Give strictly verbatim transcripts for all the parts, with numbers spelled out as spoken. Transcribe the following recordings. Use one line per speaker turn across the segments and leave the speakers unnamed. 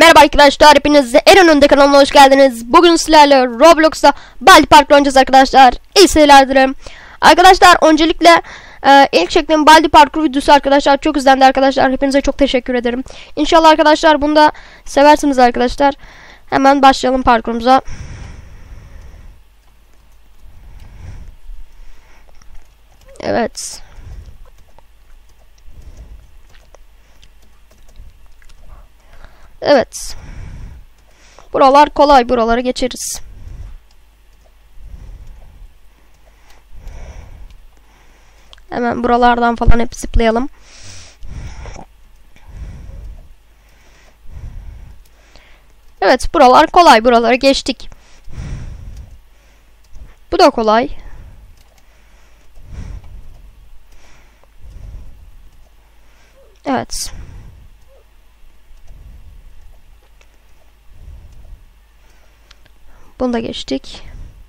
Merhaba arkadaşlar, hepiniz en önünde kanalına hoş geldiniz. Bugün sizlerle Roblox'ta Baldi Parkur oynayacağız arkadaşlar. İyi seyirler dilerim. Arkadaşlar öncelikle e, ilk çektiğim Baldi Parkur videosu arkadaşlar çok izlendi arkadaşlar. Hepinize çok teşekkür ederim. İnşallah arkadaşlar bunu da seversiniz arkadaşlar. Hemen başlayalım parkurumuza. Evet. Evet. Buralar kolay. Buraları geçeriz. Hemen buralardan falan hep zıplayalım. Evet. Buralar kolay. Buraları geçtik. Bu da kolay. Evet. Bunu da geçtik.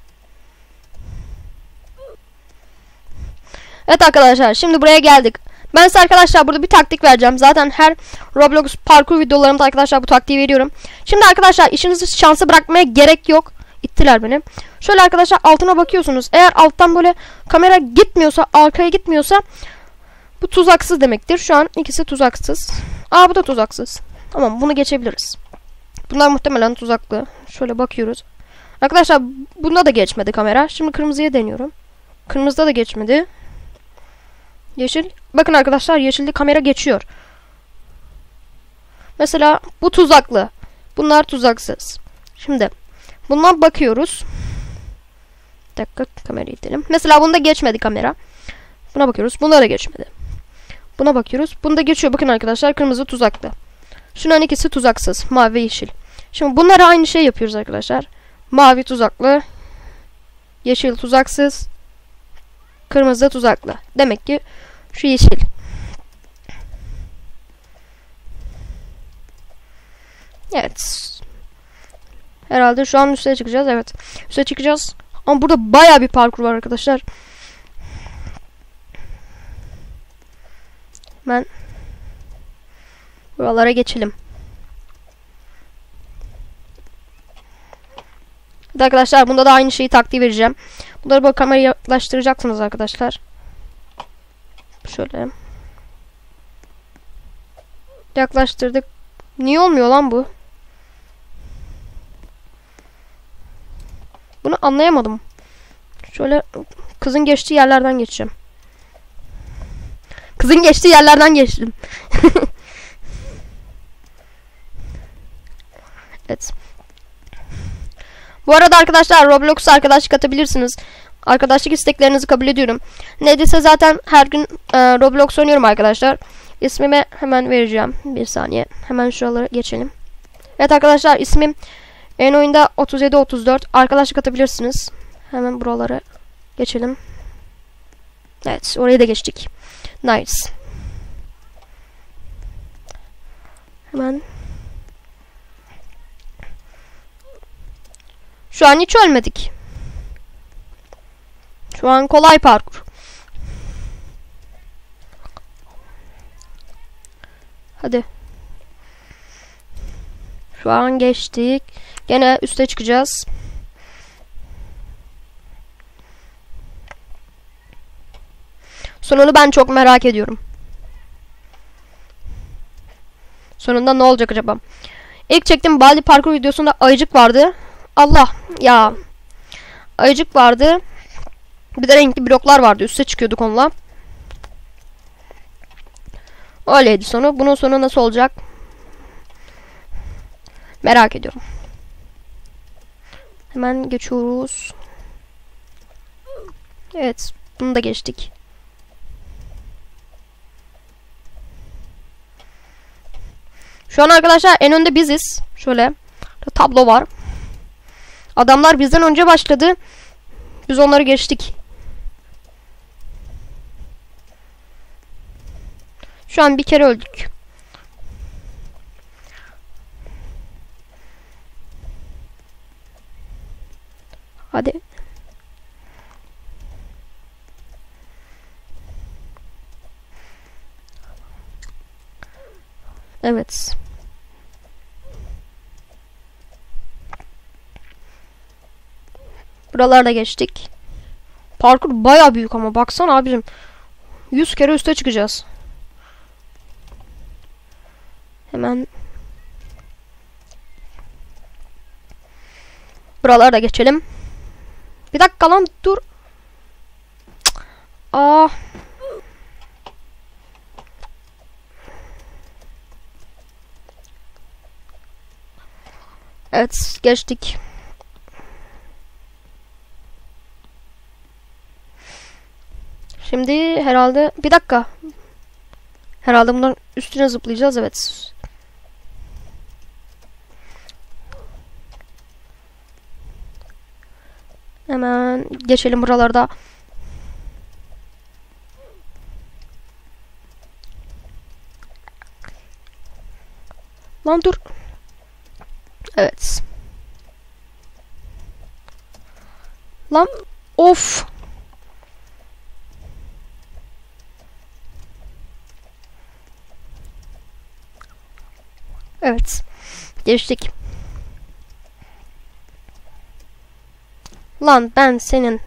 Evet arkadaşlar, şimdi buraya geldik. Ben size arkadaşlar burada bir taktik vereceğim. Zaten her Roblox parkur videolarımda arkadaşlar bu taktiği veriyorum. Şimdi arkadaşlar işinizi şansa bırakmaya gerek yok. İttiler beni. Şöyle arkadaşlar altına bakıyorsunuz. Eğer alttan böyle kamera gitmiyorsa, arkaya gitmiyorsa bu tuzaksız demektir. Şu an ikisi tuzaksız. Aa, bu da tuzaksız. Tamam, bunu geçebiliriz. Bunlar muhtemelen tuzaklı. Şöyle bakıyoruz. Arkadaşlar bunda da geçmedi kamera. Şimdi kırmızıya deniyorum. Kırmızıda da geçmedi. Yeşil. Bakın arkadaşlar, yeşilde kamera geçiyor. Mesela bu tuzaklı. Bunlar tuzaksız. Şimdi bundan bakıyoruz. Bir dakika, kamerayı itelim. Mesela bunda geçmedi kamera. Buna bakıyoruz. Bunda da geçmedi. Buna bakıyoruz. Bunda geçiyor. Bakın arkadaşlar, kırmızı tuzaklı. Şunların ikisi tuzaksız. Mavi ve yeşil. Şimdi bunlara aynı şey yapıyoruz arkadaşlar. Mavi tuzaklı, yeşil tuzaksız, kırmızı tuzaklı. Demek ki şu yeşil. Evet. Herhalde şu an üstüne çıkacağız. Evet. Üstüne çıkacağız. Ama burada bayağı bir parkur var arkadaşlar. Hemen buralara geçelim. Arkadaşlar bunda da aynı şeyi taktiği vereceğim. Bunları böyle kameraya yaklaştıracaksınız arkadaşlar. Şöyle. Yaklaştırdık. Niye olmuyor lan bu? Bunu anlayamadım. Şöyle kızın geçtiği yerlerden geçeceğim. Kızın geçtiği yerlerden geçtim. Evet. Bu arada arkadaşlar Roblox'a arkadaşlık atabilirsiniz. Arkadaşlık isteklerinizi kabul ediyorum. Neredeyse zaten her gün e, Roblox oynuyorum arkadaşlar. İsmimi hemen vereceğim. Bir saniye. Hemen şuraları geçelim. Evet arkadaşlar, ismim en oyunda otuz yedi otuz dört. Arkadaşlık atabilirsiniz. Hemen buraları geçelim. Evet, orayı da geçtik. Nice. Hemen. Şu an hiç ölmedik. Şu an kolay parkur. Hadi. Şu an geçtik. Gene üste çıkacağız. Sonunu ben çok merak ediyorum. Sonunda ne olacak acaba? İlk çektiğim Baldi parkur videosunda ayıcık vardı. Allah ya. Ayıcık vardı. Bir de renkli bloklar vardı. Üste çıkıyorduk onunla. Öyleydi sonu. Bunun sonu nasıl olacak? Merak ediyorum. Hemen geçiyoruz. Evet. Bunu da geçtik. Şu an arkadaşlar en önde biziz. Şöyle tablo var. Adamlar bizden önce başladı. Biz onları geçtik. Şu an bir kere öldük. Hadi. Evet. Buralarda geçtik. Parkur baya büyük ama baksana abicim. yüz kere üste çıkacağız. Hemen buralarda geçelim. Bir dakika lan dur. Aa. Evet geçtik. Şimdi herhalde bir dakika. Herhalde bunların üstüne zıplayacağız, evet. Hemen geçelim buralarda. Lan dur. Evet. Lan of. Evet. Geçtik. Lan ben senin.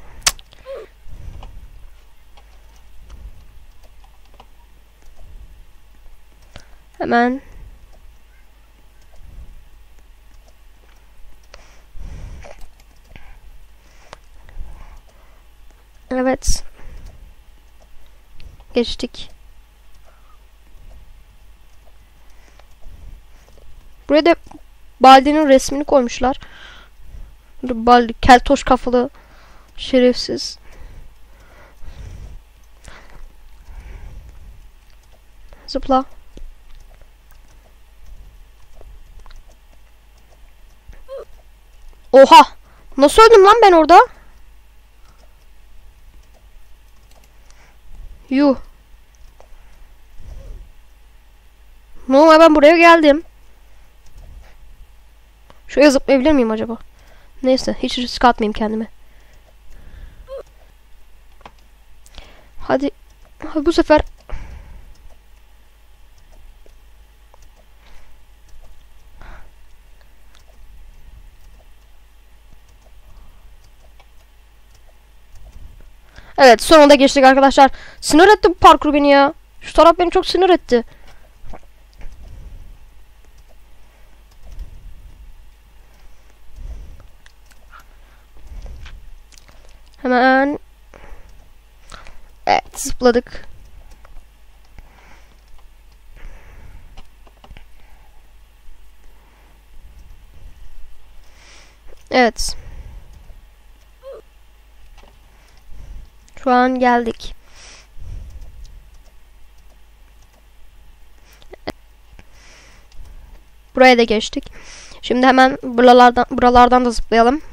Hemen. Evet. Geçtik. Buraya da Baldi'nin resmini koymuşlar. Baldi keltoş kafalı şerefsiz. Zıpla. Oha! Nasıl öldüm lan ben orada? Yuh. Normal ben buraya geldim. Şuraya zıplayabilir miyim acaba? Neyse hiç risk atmayayım kendime. Hadi. Hadi bu sefer. Evet sonunda geçtik arkadaşlar. Sinir etti bu parkur beni ya. Şu taraf beni çok sinir etti. Hemen. Evet zıpladık. Evet. Şu an geldik. Buraya da geçtik. Şimdi hemen buralardan buralardan da zıplayalım.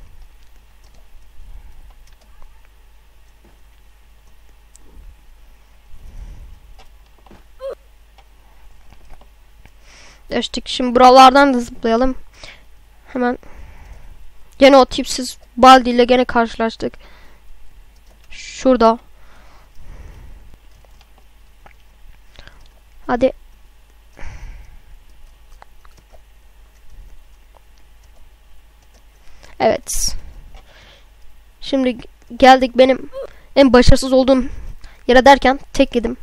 Geçtik. Şimdi buralardan da zıplayalım. Hemen. Gene o tipsiz Baldi ile gene karşılaştık. Şurada. Hadi. Evet. Şimdi geldik benim en başarısız olduğum yere derken tek yedim.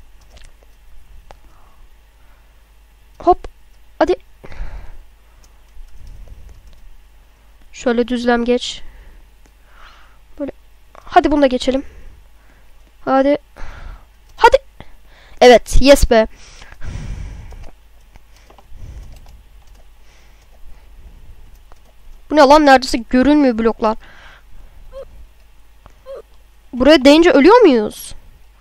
Hop. Hadi. Şöyle düzlem geç. Böyle. Hadi bunu da geçelim. Hadi. Hadi. Evet. Yes be. Bu ne lan? Neredeyse görünmüyor bloklar. Buraya değince ölüyor muyuz?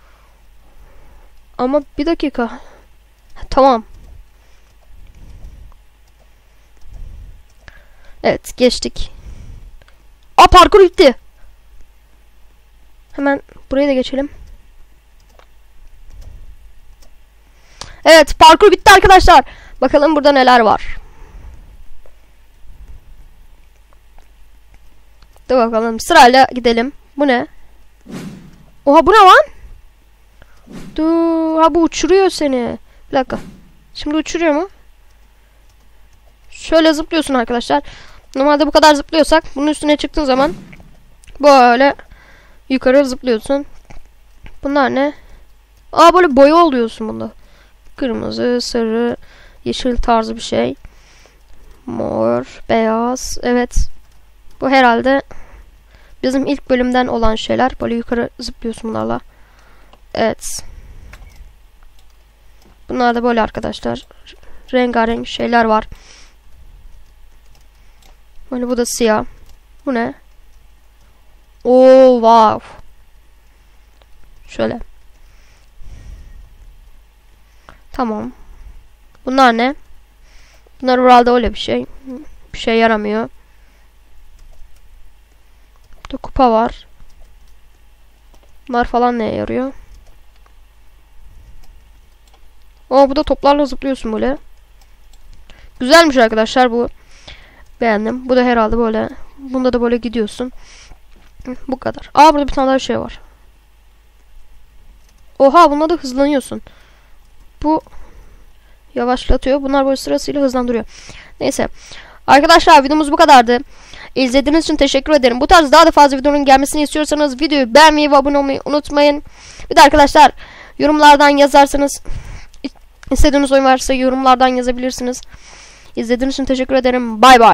Ama bir dakika. Tamam. Evet geçtik. Aa parkur bitti. Hemen buraya da geçelim. Evet parkur bitti arkadaşlar. Bakalım burada neler var. Dur bakalım sırayla gidelim. Bu ne? Oha bu ne lan? Dur ha bu uçuruyor seni. Bir dakika. Şimdi uçuruyor mu? Şöyle zıplıyorsun arkadaşlar. Normalde bu kadar zıplıyorsak bunun üstüne çıktığın zaman Böyle yukarı zıplıyorsun. Bunlar ne? Aa, böyle boya oluyorsun bunda. Kırmızı, sarı, yeşil tarzı bir şey. Mor, beyaz. Evet. Bu herhalde bizim ilk bölümden olan şeyler. Böyle yukarı zıplıyorsun bunlarla. Evet. Bunlar da böyle arkadaşlar. Rengarenk şeyler var. Böyle bu da siyah. Bu ne? Oo, wow. Şöyle. Tamam. Bunlar ne? Bunlar herhalde öyle bir şey. Bir şey yaramıyor. Burada kupa var. Bunlar falan neye yarıyor? Oo, bu da toplarla zıplıyorsun böyle. Güzelmiş arkadaşlar bu. Beğendim. Bu da herhalde böyle. Bunda da böyle gidiyorsun. Bu kadar. Aa, burada bir tane daha şey var. Oha, bunda da hızlanıyorsun. Bu yavaşlatıyor. Bunlar böyle sırasıyla hızlandırıyor. Neyse. Arkadaşlar, videomuz bu kadardı. İzlediğiniz için teşekkür ederim. Bu tarz daha da fazla videonun gelmesini istiyorsanız videoyu beğenmeyi ve abone olmayı unutmayın. Bir de arkadaşlar, yorumlardan yazarsanız, istediğiniz oyun varsa yorumlardan yazabilirsiniz. İzlediğiniz için teşekkür ederim. Bay bay.